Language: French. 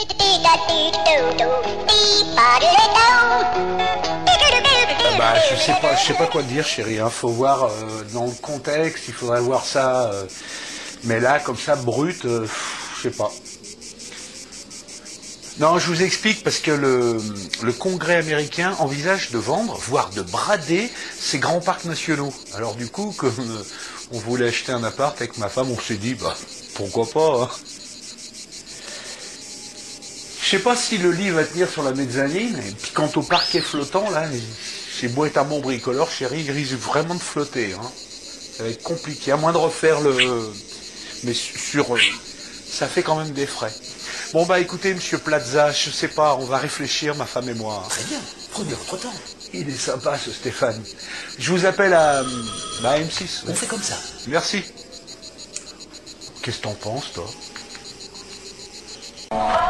Bah, je sais pas quoi te dire, chérie. Hein. Faut voir dans le contexte. Il faudrait voir ça. Mais là, comme ça, brut, je sais pas. Non, je vous explique parce que le Congrès américain envisage de vendre, voire de brader, ces grands parcs nationaux. Alors du coup, comme on voulait acheter un appart avec ma femme, on s'est dit, bah, pourquoi pas. Hein. Je sais pas si le lit va tenir sur la mezzanine. Et puis quant au parquet flottant, là, c'est beau être un bon bricoleur, chérie, il risque vraiment de flotter. Hein. Ça va être compliqué, à moins de refaire le... Mais ça fait quand même des frais. Bon bah écoutez, monsieur Plaza, je sais pas, on va réfléchir, ma femme et moi. Hein. Très bien, prenez votre temps. Il est sympa ce Stéphane. Je vous appelle à M6. On fait comme ça. Merci. Qu'est-ce que t'en penses, toi?